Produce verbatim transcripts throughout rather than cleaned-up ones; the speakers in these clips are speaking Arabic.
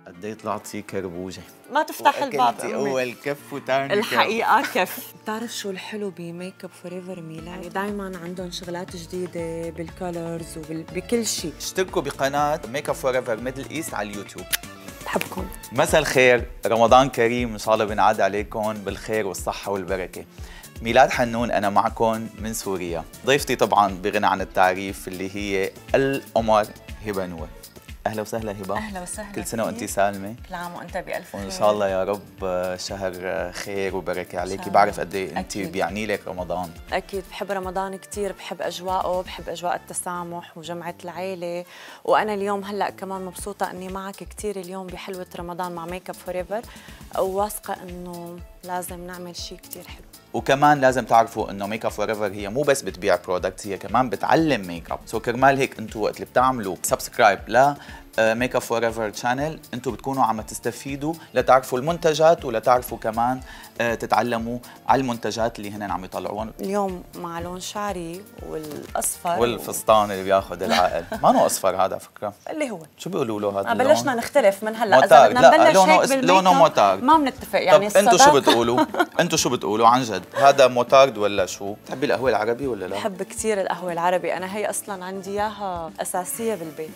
قد ايه طلعتي كربوجه. ما تفتح الباب امي. اول كف وتاني الحقيقه كف. بتعرف شو الحلو بميك اب فور ايفر ميلاد؟ يعني دائما عندهم شغلات جديده بالكولرز وبكل شيء. اشتركوا بقناه ميك اب فور ايفر ميدل ايست على اليوتيوب. بحبكم. مساء الخير، رمضان كريم، ان شاء الله بنعاد عليكم بالخير والصحه والبركه. ميلاد حنون أنا معكم من سوريا. ضيفتي طبعا بغنى عن التعريف اللي هي القمر هبه نور. أهلا وسهلا هبه. أهلا وسهلا. كل سنة وأنت سالمة. كل عام وأنت بألف خير. وإن شاء الله يا رب شهر خير وبركة عليكي. بعرف قد إيه أنت بيعني لك رمضان. أكيد بحب رمضان كثير، بحب أجواءه، بحب أجواء التسامح وجمعة العيلة، وأنا اليوم هلا كمان مبسوطة إني معك كثير اليوم بحلوة رمضان مع ميك اب فور ايفر، وواثقة إنه لازم نعمل شيء كثير حلو. وكمان لازم تعرفوا انه ميك اب فور ايفر هي مو بس بتبيع برودكتس، هي كمان بتعلم ميك اب. سو كرمال هيك انتم وقت اللي بتعملوا سبسكرايب ل ميك اب فور ايفر شانل انتم بتكونوا عم تستفيدوا لتعرفوا المنتجات ولتعرفوا كمان تتعلموا على المنتجات اللي هن عم يطلعوهم. اليوم مع لون شعري والاصفر والفستان اللي بياخذ العقل. ما نو اصفر هذا فكره اللي هو شو بيقولوا له هذا؟ بلشنا نختلف من هلا. اذا بدنا نبلش لونه هيك بالميك لونه موتارد ما بنتفق يعني. طب انتوا شو بتقولوا؟ انتوا شو بتقولوا عن جد؟ هذا موتارد ولا شو؟ بتحبي القهوه العربي ولا لا؟ بحب كثير القهوه العربي، انا هي اصلا عندي اياها اساسيه بالبيت.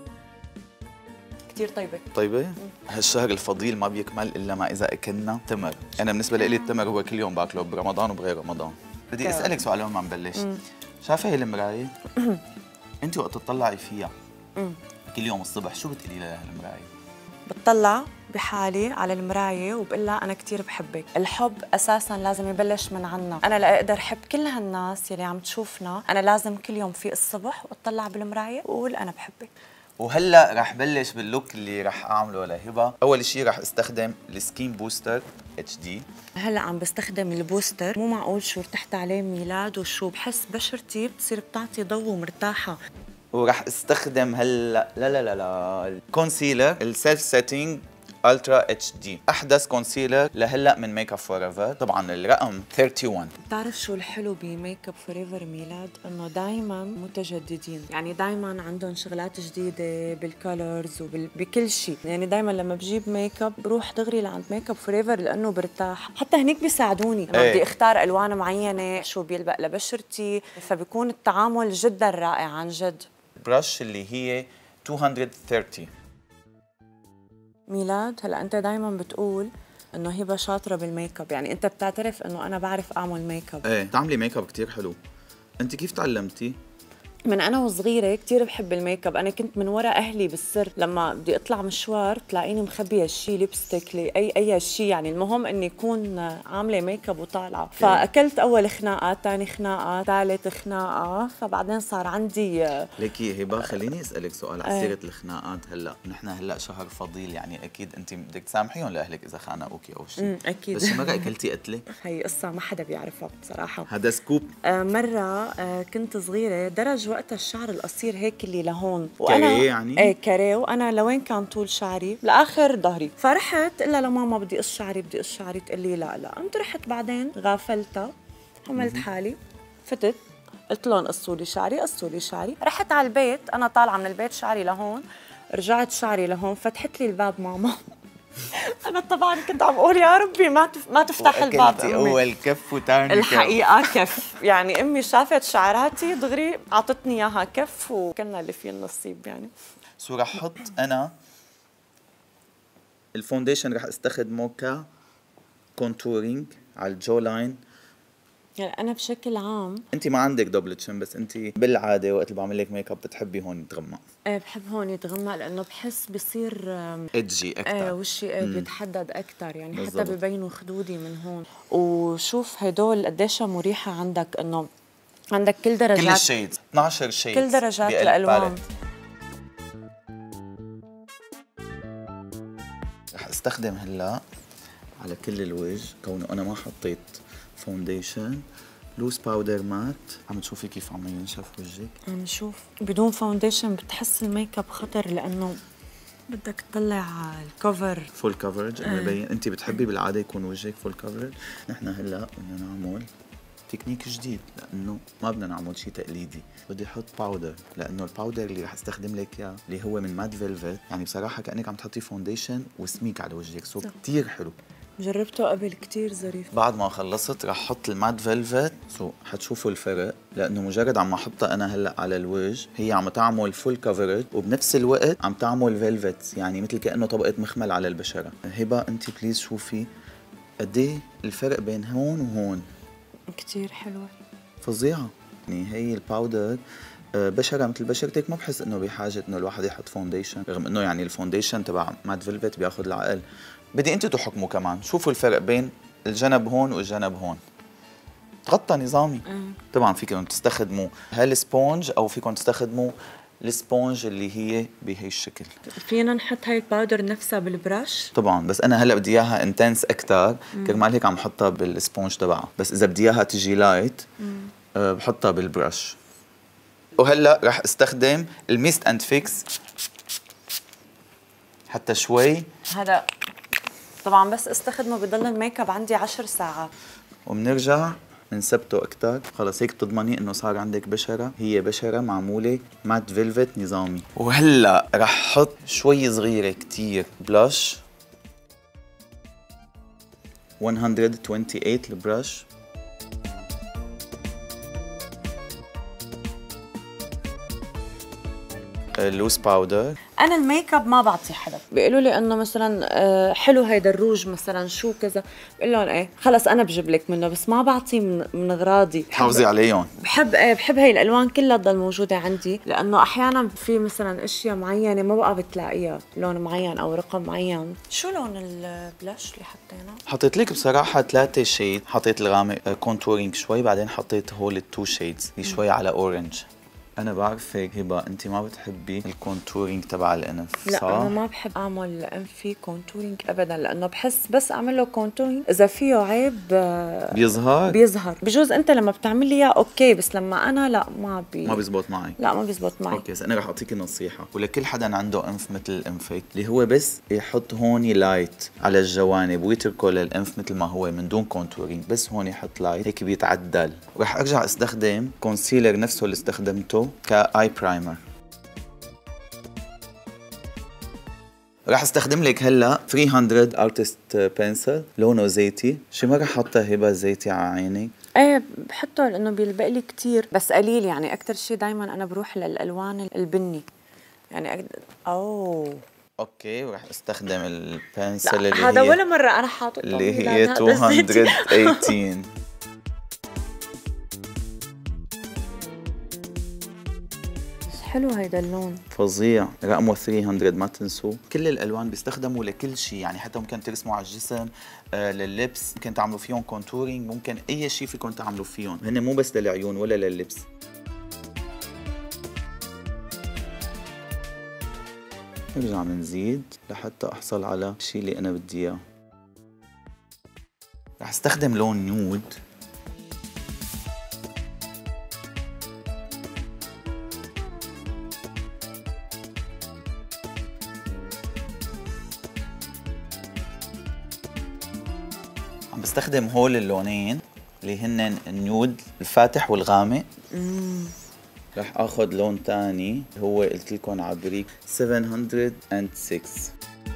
كثير طيبه. طيبه؟ هالشهر الفضيل ما بيكمل الا ما اذا اكلنا تمر. انا بالنسبه لي التمر هو كل يوم باكله برمضان وبغير رمضان. بدي اسالك سؤال قبل ما نبلش. شايفه هي المرايه؟ انت وقت تطلعي فيها كل يوم الصبح شو بتقولي لها المرايه؟ بتطلع بحالي على المرايه وبقول لها انا كثير بحبك. الحب اساسا لازم يبلش من عنا. انا لاقدر احب كل هالناس يلي عم تشوفنا، انا لازم كل يوم في الصبح واطلع بالمرايه واقول انا بحبك. وهلا رح بلش باللوك اللي رح اعمله لهبه. اول شيء رح استخدم السكين بوستر اتش دي. هلا عم بستخدم البوستر، مو معقول شو ارتحت عليه ميلاد وشو بحس بشرتي بتصير بتعطي ضوء ومرتاحه. ورح استخدم هلا لا لا لا لا الكونسيلر السيلف سيتنج الترا اتش دي، احدث كونسيلر لهلا من ميك اب فور ايفر، طبعا الرقم واحد وثلاثين. بتعرف شو الحلو بميك اب فور ايفر ميلاد؟ انه دائما متجددين، يعني دائما عندهم شغلات جديده بالكولرز وبكل شيء، يعني دائما لما بجيب ميك اب بروح دغري لعند ميك اب فور ايفر لانه برتاح، حتى هنيك بيساعدوني لما بدي اختار الوان معينه شو بيلبق لبشرتي، فبيكون التعامل جدا رائع عن جد. برش اللي هي مئتين وثلاثين. ميلاد هلا انت دائما بتقول انه هبه شاطره بالميك اب، يعني انت بتعترف انه انا بعرف اعمل ميك اب. ايه بتعملي ميك اب كثير حلو. انت كيف تعلمتي؟ من انا وصغيره كثير بحب الميك اب، انا كنت من وراء اهلي بالسر، لما بدي اطلع مشوار تلاقيني مخبيه شيء ليبستيك لي اي اي شيء، يعني المهم اني اكون عامله ميك اب وطالعه. فاكلت اول خناقه، ثاني خناقه، ثالث خناقه، فبعدين صار عندي. ليكي هبه خليني اسالك سؤال على سيره الخناقات. هلا نحن هلا شهر فضيل، يعني اكيد انت بدك تسامحيهم لاهلك اذا خانقوكي او شيء. اكيد. بس مره اكلتي قتله؟ هي قصه ما حدا بيعرفها بصراحه. هذا سكوب. آه مره آه كنت صغيره، درج وقتها الشعر القصير هيك اللي لهون، وانا كاريه يعني؟ ايه كاريه، وانا لوين كان طول شعري؟ لاخر ظهري. فرحت الا لماما بدي قص شعري بدي قص شعري، تقول لي لا لا. قمت رحت بعدين غافلتها، حملت حالي، فتت قلت لهم قصوا لي شعري، قصوا لي شعري. رحت على البيت، انا طالعه من البيت شعري لهون، رجعت شعري لهون، فتحت لي الباب ماما. انا طبعا كنت عم اقول يا ربي ما تف... ما تفتح الباب. امي اول كف وثاني الحقيقه كف، يعني امي شافت شعراتي دغري اعطتني اياها كف، وكنا اللي فيه النصيب يعني. سو رح احط انا الفونديشن، رح استخدمه ك كونتورينج على الجو لاين. يعني انا بشكل عام، انت ما عندك دبل تشن، بس انت بالعاده وقت اللي بعمل لك ميك اب بتحبي هون يتغمق. ايه بحب هون يتغمق لانه بحس بصير ادجي اكثر. ايه وشي ايه بيتحدد اكثر، يعني بالزبط. حتى ببينوا خدودي من هون. وشوف هدول قديش مريحه عندك، انه عندك كل درجات، كل الشيدز اثنعش شيدز، كل درجات الالوان. رح استخدم هلا على كل الوجه، كونه انا ما حطيت فونديشن، لوز باودر مات. عم تشوفي كيف عم ينشف وجهك؟ عم نشوف بدون فونديشن بتحس الميك اب خطر، لانه بدك تطلع الكفر فول كفرج. مبين انت بتحبي بالعاده يكون وجهك فول كفرج. نحن هلا بدنا نعمل تكنيك جديد لانه ما بدنا نعمل شيء تقليدي. بدي احط باودر لانه الباودر اللي رح استخدم لك اياه اللي هو من مات فيلفت، يعني بصراحه كانك عم تحطي فونديشن وسميك على وجهك، سو كثير حلو. جربته قبل كتير ظريف. بعد ما خلصت رح احط المات فيلفت، سو حتشوفوا الفرق لانه مجرد عم احطها انا هلا على الوجه هي عم تعمل فول كفرج وبنفس الوقت عم تعمل فيلفت، يعني مثل كانه طبقه مخمل على البشره. هبه انت بليز شوفي قد ايه الفرق بين هون وهون. كتير حلوه فظيعه. يعني هي الباودر بشره مثل بشرتك ما بحس انه بحاجه انه الواحد يحط فونديشن، رغم انه يعني الفونديشن تبع مات فيلفت بياخذ العقل. بدي انتوا تحكموا كمان، شوفوا الفرق بين الجنب هون والجنب هون. تغطى نظامي. مم. طبعا فيكم تستخدموا هالسبونج او فيكم تستخدموا السبونج اللي هي بهي الشكل. فينا نحط هاي الباودر نفسها بالبرش؟ طبعا، بس انا هلا بدي اياها انتنس اكثر، كرمال هيك عم حطها بالسبونج تبعها، بس اذا بدي اياها تجي لايت أه بحطها بالبرش. وهلا رح استخدم الميست اند فيكس حتى شوي. هذا طبعا بس استخدمه بضل الميك اب عندي عشر ساعات. وبنرجع بنثبته اكثر. خلص هيك بتضمني انه صار عندك بشره هي بشره معموله مات فيلفت نظامي. وهلا رح احط شوي صغيره كتير بلاش مية وثمانية وعشرين البرش. لوز باودر. انا الميك اب ما بعطي حدا، بيقولوا لي انه مثلا حلو هيدا الروج مثلا شو كذا، بقول لهم ايه خلص انا بجيب لك منه، بس ما بعطي من, من اغراضي. حافظي عليهم. بحب ايه بحب هي الالوان كلها تضل موجوده عندي، لانه احيانا في مثلا اشياء معينه ما بقى بتلاقيها لون معين او رقم معين. شو لون البلاش اللي حطيناه؟ حطيت لك بصراحه ثلاثه شيد. حطيت الغامق كونتورينج شوي، بعدين حطيت هول التو شيدز اللي شوي على اورنج. أنا بعرفك هبة أنت ما بتحبي الكونتورينج تبع الأنف، لا صح؟ أنا ما بحب أعمل أنفي كونتورينج أبدا، لأنه بحس بس أعمل له كونتورينج إذا فيه عيب بيظهر بيظهر بجوز أنت لما بتعمل لي أوكي، بس لما أنا لا ما بي ما بيزبط معي. لا ما بيزبط معي. أوكي، بس أنا رح أعطيك نصيحة ولكل حدا عنده أنف مثل أنفك، اللي هو بس يحط هون لايت على الجوانب ويتركه للأنف مثل ما هو من دون كونتورينج، بس هون يحط لايت هيك بيتعدل. ورح أرجع أستخدم كونسيلر نفسه اللي استخدمته كاي برايمر. راح استخدم لك هلا ثلاثمية ارتست بنسل لونه زيتي. شي مره حاطه هبه زيتي على عينك؟ ايه بحطه لانه بيلبق لي كثير بس قليل، يعني اكثر شيء دائما انا بروح للالوان البني يعني أقدر... اوه اوكي. وراح استخدم البنسل اللي هذا هي ولا مره انا حاطه اللي هي مئتين وثمانية عشر. حلو هيدا اللون فظيع. رقمه ثلاثمية ما تنسوا. كل الالوان بيستخدموا لكل شيء، يعني حتى ممكن ترسموا على الجسم، آه لللبس، ممكن تعملوا فيهم كونتورينج، ممكن اي شيء فيكم تعملوا فيهم، هن مو بس للعيون ولا لللبس. نرجع بنزيد لحتى احصل على الشيء اللي انا بدي اياه. رح استخدم لون نيود. عم بستخدم هول اللونين اللي هن النيود الفاتح والغامق. امم رح اخذ لون تاني هو قلت لكم عبريك سبعمية وستة.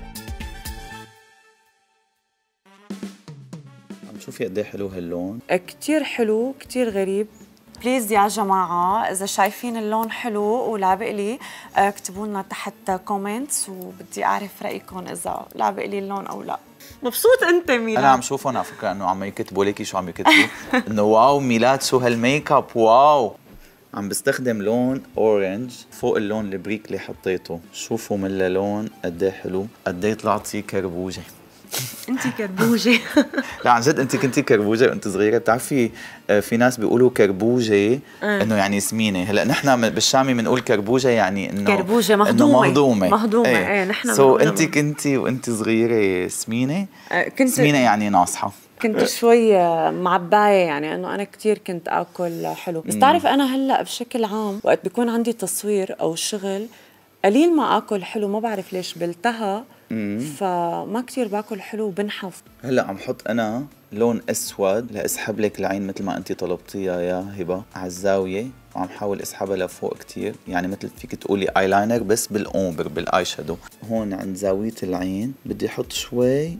عم شوفي قد ايه حلو هاللون. كتير حلو كتير غريب. بليز يا جماعة إذا شايفين اللون حلو ولابق لي اكتبوا لنا تحت كومنتس، وبدي أعرف رأيكم إذا لابق لي اللون أو لا. مبسوط أنت ميلاد؟ أنا عم شوفهم على فكرة إنه عم يكتبوا ليكي شو عم يكتبوا إنه واو ميلاد شو هالميك اب واو. عم بستخدم لون اورنج فوق اللون البريك اللي حطيته. شوفوا من اللون قد ايه حلو، قد ايه طلعتي كربوجه. انت كربوجه. لا عن جد انت كنتي كربوجه وانت صغيره. بتعرفي في ناس بيقولوا كربوجه انه يعني سمينه. هلا نحن بالشامي بنقول كربوجه يعني انه كربوجه مهضومه. إنه مهضومه مهضومه ايه, ايه نحن سو so انت كنتي وانت صغيره سمينه. كنت سمينه يعني ناصحه. كنت شوي معبايه، يعني انه انا كثير كنت اكل حلو، بس تعرف انا هلا بشكل عام وقت بيكون عندي تصوير او شغل قليل ما اكل حلو، ما بعرف ليش بلتهى فما كتير باكل حلو وبنحف. هلا عم حط انا لون اسود لاسحب لك العين مثل ما انت طلبتيها يا هبه على الزاويه، وعم حاول اسحبها لفوق كتير، يعني مثل فيك تقولي ايلاينر بس بالاومبر بالاي شادو. هون عند زاويه العين بدي احط شوي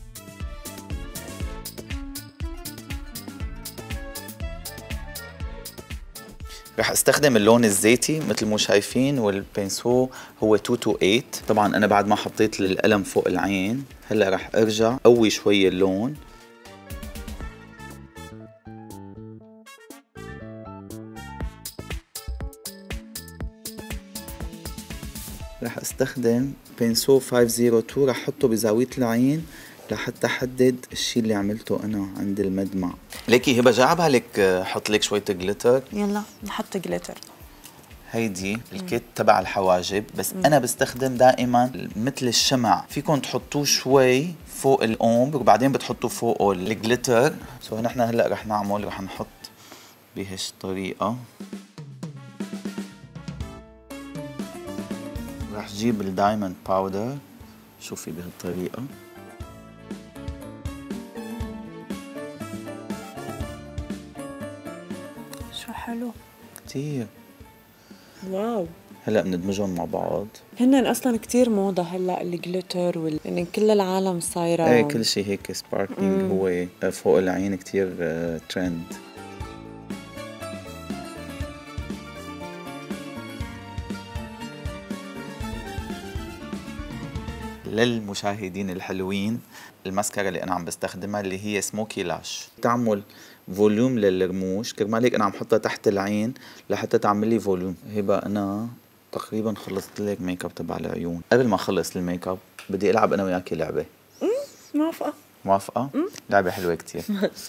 رح استخدم اللون الزيتي مثل ما شايفين، والبنسو هو اثنين تو ثمانية. طبعا انا بعد ما حطيت القلم فوق العين هلا رح ارجع قوي شوي اللون. رح استخدم بنسو خمسمية واثنين، رح احطه بزاوية العين لحتى احدد الشيء اللي عملته انا عند المدمع. ليكي هبه جاي بالك احط لك شويه جليتر؟ يلا نحط جليتر. هيدي الكيت تبع الحواجب، بس مم. انا بستخدم دائما مثل الشمع، فيكم تحطوه شوي فوق الاومبر وبعدين بتحطوا فوقه الجليتر. سو نحن هلا رح نعمل رح نحط بهيش طريقه. رح جيب الدايموند باودر، شوفي بهالطريقه. شو حلو كتير. واو. هلا بندمجهم مع بعض. هن اصلا كتير موضه هلا الجليتر وال... يعني كل العالم صايره ايه كل شيء هيك سباركلينج هو فوق العين كتير ترند. للمشاهدين الحلوين الماسكارا اللي انا عم بستخدمها اللي هي سموكي لاش، تعمل فوليوم للرموش، كرمال هيك انا عم حطها تحت العين لحتى تعمل لي فوليوم. هبه انا تقريبا خلصت لك ميك اب تبع العيون. قبل ما اخلص الميك اب بدي العب انا وياكي لعبه. امم موافقه. موافقه؟ مم. لعبه حلوه كتير.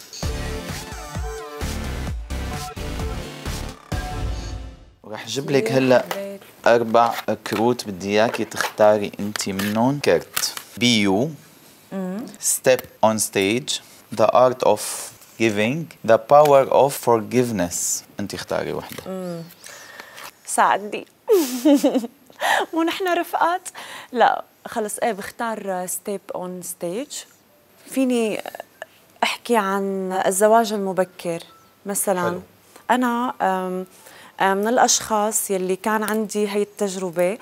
ورح جيب لك هلا اربع كروت بدي اياكي تختاري انت منهم كرت. بيو، ستيب اون ستيج، ذا ارت اوف giving, the power of forgiveness. انت اختاري وحده. امم ساعدني. مو نحن رفقات؟ لا خلص ايه بختار ستيب اون ستيج. فيني احكي عن الزواج المبكر مثلا. حلو. انا من الاشخاص يلي كان عندي هي التجربه.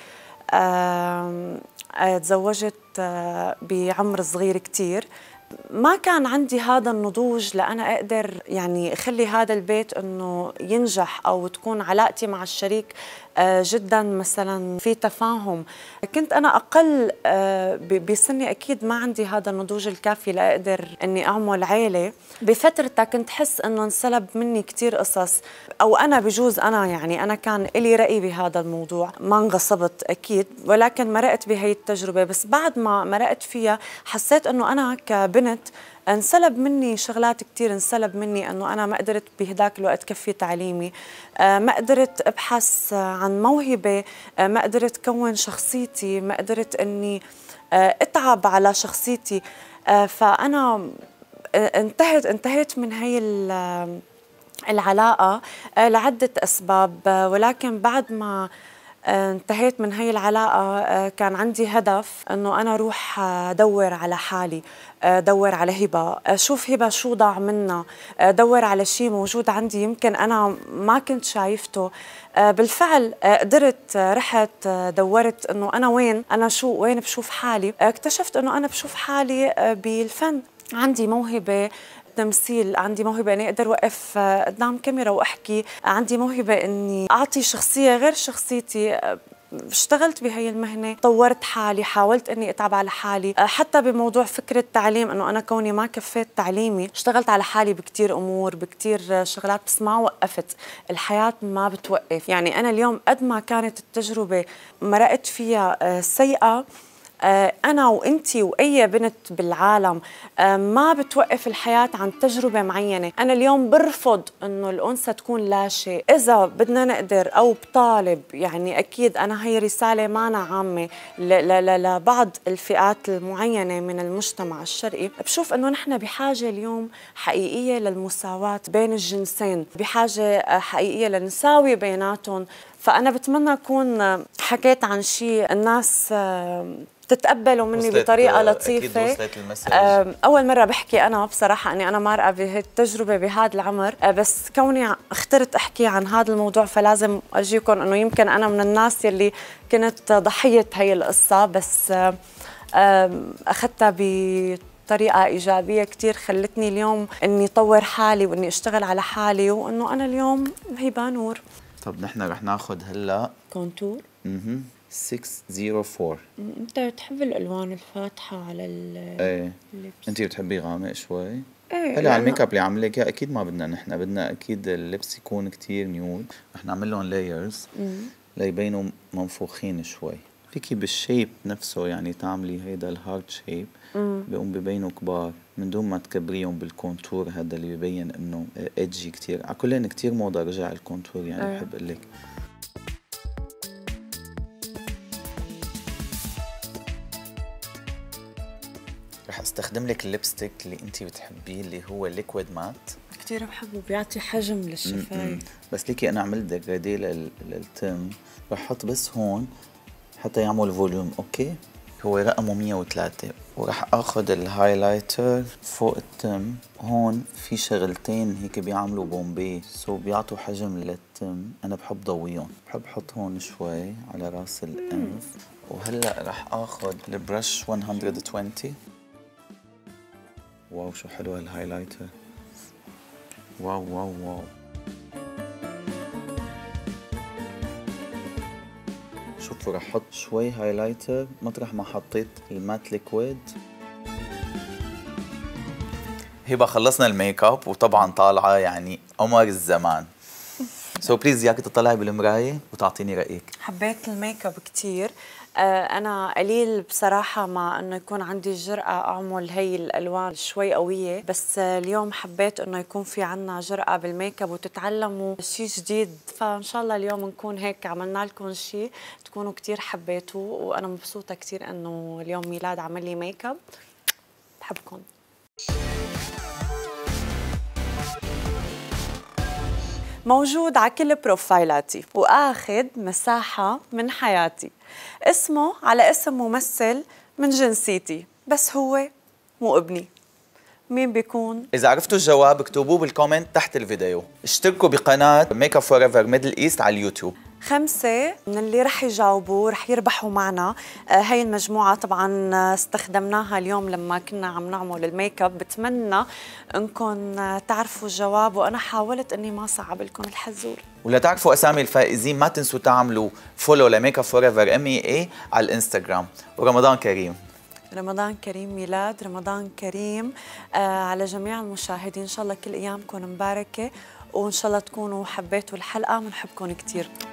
تزوجت بعمر صغير كتير، ما كان عندي هذا النضوج لأنا أقدر يعني أخلي هذا البيت أنه ينجح، أو تكون علاقتي مع الشريك جدا مثلا في تفاهم. كنت أنا أقل بسني، أكيد ما عندي هذا النضوج الكافي لأقدر أني أعمل عيلة. بفترتها كنت حس أنه انسلب مني كتير قصص، أو أنا بجوز أنا يعني أنا كان إلي رأي بهذا الموضوع، ما انغصبت أكيد، ولكن مرقت بهي التجربة. بس بعد ما مرقت فيها حسيت أنه أنا كبنت انسلب مني شغلات كتير، انسلب مني أنه أنا ما قدرت بهداك الوقت كفي تعليمي، ما قدرت أبحث عن موهبة، ما قدرت كون شخصيتي، ما قدرت أني أتعب على شخصيتي. فأنا انتهت انتهيت من هي العلاقة لعدة أسباب، ولكن بعد ما انتهيت من هي العلاقة كان عندي هدف أنه أنا أروح أدور على حالي، أدور على هبة، أشوف هبة شو ضاع منا، أدور على شيء موجود عندي يمكن أنا ما كنت شايفته. بالفعل قدرت، رحت دورت أنه أنا وين، أنا شو وين بشوف حالي. اكتشفت أنه أنا بشوف حالي بالفن، عندي موهبة تمثيل، عندي موهبة اني اقدر اوقف قدام كاميرا واحكي، عندي موهبة اني اعطي شخصية غير شخصيتي. اشتغلت بهي المهنة، طورت حالي، حاولت اني اتعب على حالي، حتى بموضوع فكرة تعليم، انه انا كوني ما كفيت تعليمي اشتغلت على حالي بكتير امور بكتير شغلات، بس ما وقفت. الحياة ما بتوقف. يعني انا اليوم قد ما كانت التجربة مرقت فيها سيئة، أنا وإنتي وأي بنت بالعالم ما بتوقف الحياة عن تجربة معينة. أنا اليوم برفض إنه الأنثى تكون لا شيء. إذا بدنا نقدر أو بطالب، يعني أكيد أنا هي رسالة معنا عامة لبعض الفئات المعينة من المجتمع الشرقي. بشوف إنه نحن بحاجة اليوم حقيقية للمساواة بين الجنسين، بحاجة حقيقية لنساوي بيناتهم. فانا بتمنى اكون حكيت عن شيء الناس تتقبلوا مني بطريقه لطيفه. أكيد وصلت المسج. اول مره بحكي انا بصراحه اني انا مرأة بهي التجربه بهذا العمر، بس كوني اخترت احكي عن هذا الموضوع فلازم ارجيكم انه يمكن انا من الناس يلي كنت ضحيه هي القصه، بس اخذتها بطريقه ايجابيه كثير خلتني اليوم اني طور حالي واني اشتغل على حالي وانه انا اليوم هبه نور. طب نحن رح ناخذ هلا كونتور. اها ستمية وأربعة. انت بتحب الالوان الفاتحه على اللبس؟ ايه انت بتحبي غامق شوي؟ ايه هلا على الميك اب اللي عامل لك اكيد ما بدنا نحن، بدنا اكيد اللبس يكون كتير نيود، رح نعمل لهم لايرز ليبينوا منفوخين شوي. فيكي بالشيب نفسه يعني تعملي هيدا الهارد شيب بيقوم ببينوا كبار من دون ما تكبريهم بالكونتور هذا اللي ببين انه ايدجي كتير. على كلين كتير موضه رجع الكونتور يعني أه. بحب اقول لك. رح استخدم لك الليبستيك اللي انت بتحبيه اللي هو ليكويد مات. كثير بحبه بيعطي حجم للشفايف. بس ليكي انا عملت ديجرادي للتم، رح احط بس هون حتى يعمل فوليوم. اوكي هو رقمه مية وثلاثة، ورح اخذ الهايلايتر فوق التم. هون في شغلتين هيك بيعملوا بومبي سو بيعطوا حجم للتم، انا بحب ضويهم، بحب احط هون شوي على راس الانف. وهلا رح اخذ البرش مية وعشرين. واو شو حلو هالهايلايتر، واو واو واو. شوفوا رح احط شوي هايلايتر مطرح ما حطيت المات ليكويد. هبه خلصنا الميك اب وطبعا طالعه يعني قمر الزمان. سو بليز اياكي تطلعي بالمرايه وتعطيني رايك. حبيت الميك اب كثير. آه انا قليل بصراحه مع انه يكون عندي الجرأه اعمل هي الالوان شوي قويه، بس آه اليوم حبيت انه يكون في عنا جرأه بالميك اب وتتعلموا شيء جديد، فان شاء الله اليوم نكون هيك عملنا لكم شيء تكونوا كثير حبيتوه. وانا مبسوطه كثير انه اليوم ميلاد عمل لي ميك اب. بحبكم. موجود على كل بروفايلاتي واخذ مساحة من حياتي. اسمه على اسم ممثل من جنسيتي، بس هو مو ابني. مين بيكون؟ إذا عرفتوا الجواب اكتبوه بالكومنت تحت الفيديو. اشتركوا بقناة ميك اب فور ايفر ميدل ايست على اليوتيوب. خمسة من اللي رح يجاوبوا رح يربحوا معنا آه هاي المجموعة. طبعا استخدمناها اليوم لما كنا عم نعمل الميك اب. بتمنى انكم تعرفوا الجواب وانا حاولت اني ما صعب لكم الحزور. ولا تعرفوا اسامي الفائزين ما تنسوا تعملوا فولو لميك اب فور ايفر ام اي اي على الانستغرام. ورمضان كريم. رمضان كريم، ميلاد رمضان كريم آه على جميع المشاهدين. ان شاء الله كل ايامكم مباركة وان شاء الله تكونوا حبيتوا الحلقة. بنحبكم كثير.